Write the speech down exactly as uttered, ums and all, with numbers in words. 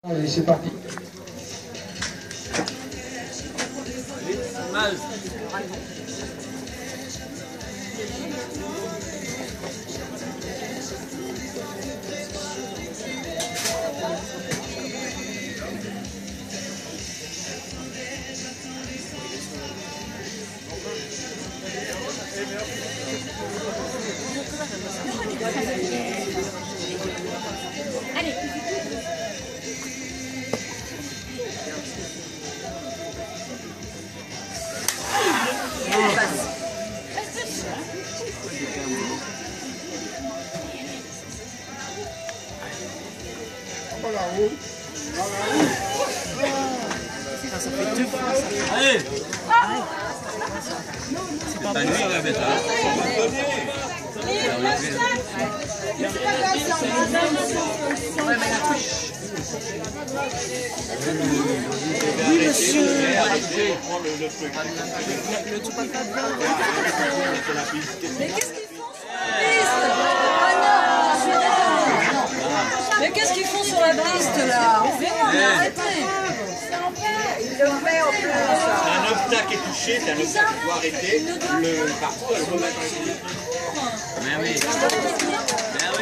Allez, c'est parti. Mal. Allez. Ça fait deux fois ça. Allez. C'est pas T'as lui la bête là. Ouais, mais la touche. Oui, monsieur. Le tout pas Mais qu'est-ce qu'ils font sur la piste? Ah non, je suis désolée. Mais qu'est-ce qu'ils font sur la piste là? Mais arrêtez. Il le met en plus. Un obstacle est touché, c'est un obstacle qui doit arrêter. Le parcours, elle remet dans les Mais oui. Mais oui.